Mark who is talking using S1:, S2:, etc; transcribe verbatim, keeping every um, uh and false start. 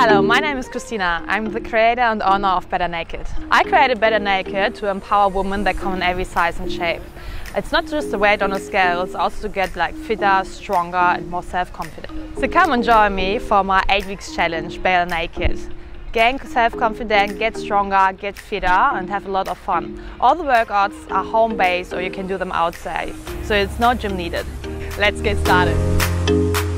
S1: Hello, my name is Christina. I'm the creator and owner of BetterNaked. I created BetterNaked to empower women that come in every size and shape. It's not just the weight on a scale, it's also to get like fitter, stronger and more self-confident. So come and join me for my eight weeks challenge, BetterNaked. Gain self-confidence, get stronger, get fitter and have a lot of fun. All the workouts are home-based or you can do them outside, so it's no gym needed. Let's get started.